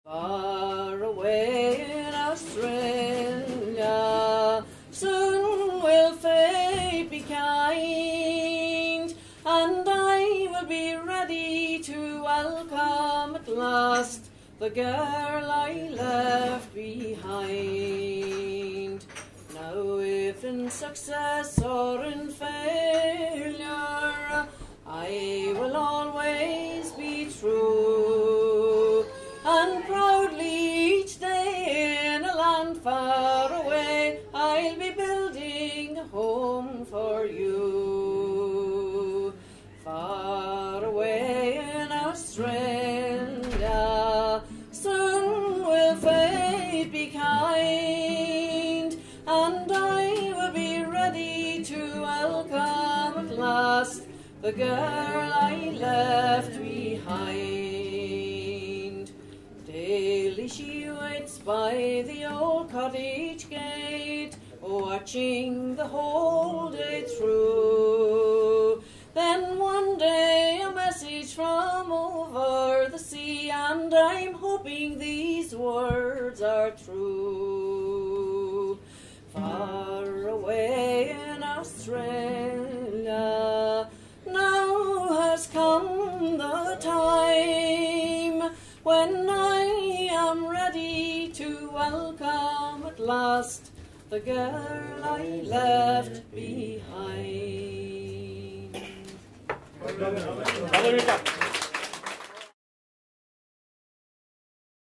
Far away in Australia, soon will fate be kind, and I will be ready to welcome at last the girl I left behind. Now if in success or in failure, I will always be true, and proudly each day in a land far away, I'll be building a home for you. Far away in Australia, soon will fate be kind, and I will be ready to welcome at last the girl I left behind. Daily she waits by the old cottage gate, watching the whole day through. Then one day a message from over the sea, and I'm hoping these words are true. Far away in Australia, now has come the time when I am ready to welcome at last the girl I left behind.